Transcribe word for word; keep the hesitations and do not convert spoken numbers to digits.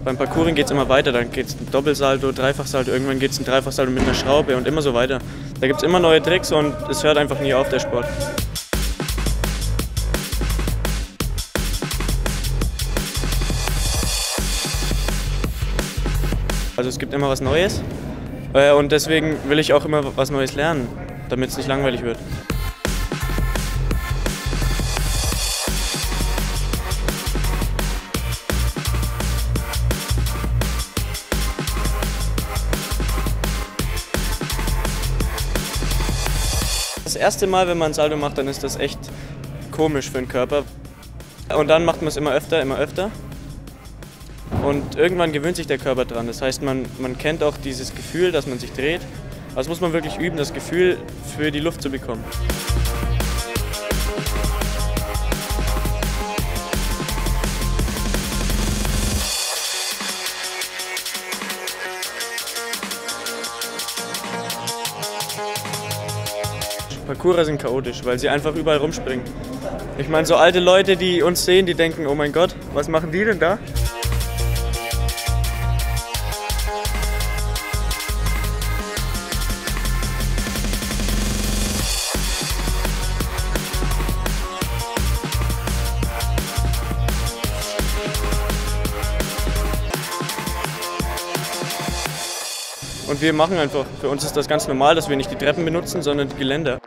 Beim Parkouren geht es immer weiter, dann geht es ein Doppelsalto, Dreifachsalto, irgendwann geht es ein Dreifachsalto mit einer Schraube und immer so weiter. Da gibt es immer neue Tricks und es hört einfach nie auf, der Sport. Also es gibt immer was Neues und deswegen will ich auch immer was Neues lernen, damit es nicht langweilig wird. Das erste Mal, wenn man ein Salto macht, dann ist das echt komisch für den Körper. Und dann macht man es immer öfter, immer öfter. Und irgendwann gewöhnt sich der Körper dran. Das heißt, man, man kennt auch dieses Gefühl, dass man sich dreht. Aber das muss man wirklich üben, das Gefühl für die Luft zu bekommen. Parkourer sind chaotisch, weil sie einfach überall rumspringen. Ich meine, so alte Leute, die uns sehen, die denken, oh mein Gott, was machen die denn da? Und wir machen einfach, für uns ist das ganz normal, dass wir nicht die Treppen benutzen, sondern die Geländer.